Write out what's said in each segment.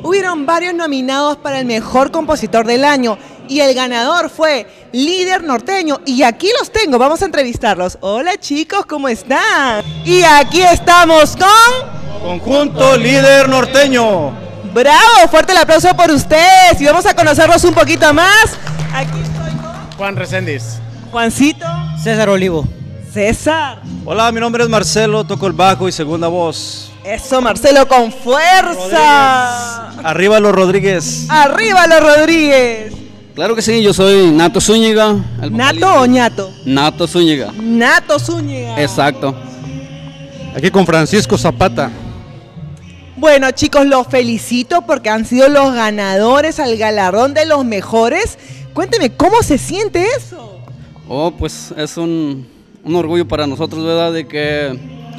hubieron varios nominados para el mejor compositor del año y el ganador fue Líder Norteño. Y aquí los tengo, vamos a entrevistarlos. Hola chicos, ¿cómo están? Y aquí estamos con... Conjunto Líder Norteño. ¡Bravo! Fuerte el aplauso por ustedes y vamos a conocerlos un poquito más. Aquí estoy con... Juan Reséndiz. Juancito. César Olivo. César. Hola, mi nombre es Marcelo, toco el bajo y segunda voz. Eso, Marcelo, con fuerza. Rodríguez. Arriba los Rodríguez. Arriba los Rodríguez. Claro que sí, yo soy Nato Zúñiga. ¿Nato o ñato? Nato Zúñiga. Nato Zúñiga. Exacto. Aquí con Francisco Zapata. Bueno chicos, los felicito porque han sido los ganadores al galardón de los mejores. Cuénteme, ¿cómo se siente eso? Oh, pues es un orgullo para nosotros, ¿verdad? De que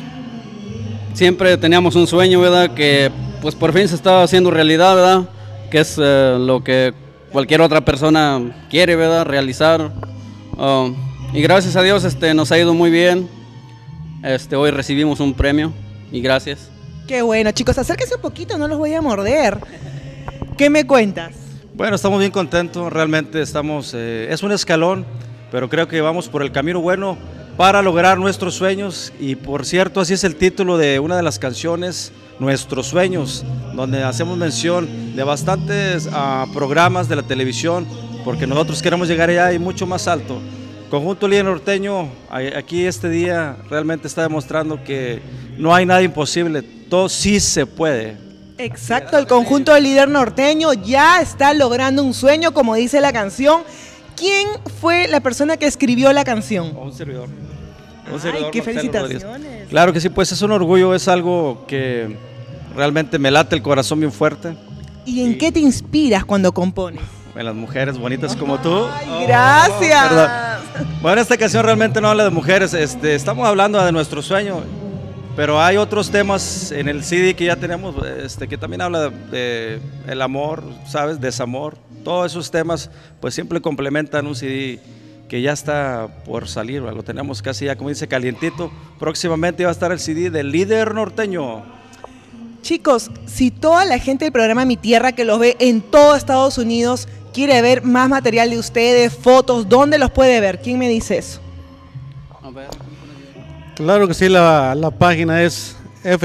siempre teníamos un sueño, ¿verdad? Que pues por fin se está haciendo realidad, ¿verdad? Que es lo que cualquier otra persona quiere, ¿verdad? Realizar. Y gracias a Dios nos ha ido muy bien. Hoy recibimos un premio y gracias. Qué bueno, chicos, acérquense un poquito, no los voy a morder. ¿Qué me cuentas? Bueno, estamos bien contentos, realmente estamos, es un escalón, pero creo que vamos por el camino bueno para lograr nuestros sueños. Y por cierto, así es el título de una de las canciones, Nuestros Sueños, donde hacemos mención de bastantes programas de la televisión, porque nosotros queremos llegar allá y mucho más alto. Conjunto Líder Norteño, aquí este día realmente está demostrando que no hay nada imposible, todo sí se puede. Exacto, el conjunto Líder Norteño ya está logrando un sueño, como dice la canción. ¿Quién fue la persona que escribió la canción? Un servidor. Ay, qué felicitaciones. Claro que sí, pues es un orgullo, es algo que realmente me late el corazón bien fuerte. ¿Y en qué te inspiras cuando compones? En las mujeres bonitas como tú. Ay, gracias. Bueno, esta canción realmente no habla de mujeres, estamos hablando de nuestro sueño, pero hay otros temas en el CD que ya tenemos, que también habla de el amor, ¿sabes? Desamor. Todos esos temas pues siempre complementan un CD que ya está por salir, lo tenemos casi ya, como dice, calientito. Próximamente va a estar el CD del Líder Norteño. Chicos, si toda la gente del programa Mi Tierra que los ve en todo Estados Unidos quiere ver más material de ustedes, fotos, ¿dónde los puede ver? ¿Quién me dice eso? A ver. Claro que sí, la página es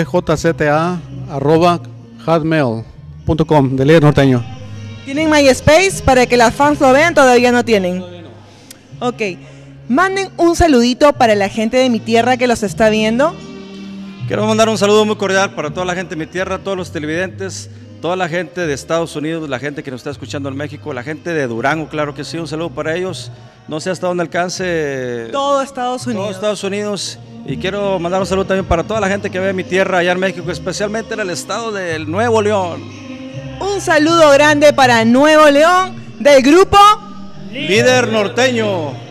fjz@hotmail.com de Líder Norteño. ¿Tienen MySpace para que las fans lo vean? Todavía no tienen. Todavía no. Ok, manden un saludito para la gente de Mi Tierra que los está viendo. Quiero mandar un saludo muy cordial para toda la gente de Mi Tierra, todos los televidentes, toda la gente de Estados Unidos, la gente que nos está escuchando en México, la gente de Durango, claro que sí, un saludo para ellos. No sé hasta dónde alcance Todo Estados Unidos. todo Estados Unidos. Y quiero mandar un saludo también para toda la gente que ve Mi Tierra allá en México, especialmente en el estado del Nuevo León. Un saludo grande para Nuevo León del grupo Líder Norteño.